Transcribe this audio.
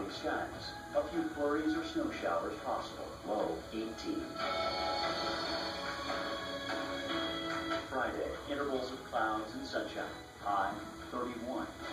cloudy skies. A few flurries or snow showers possible. Low 18. Friday, intervals of clouds and sunshine. High 31.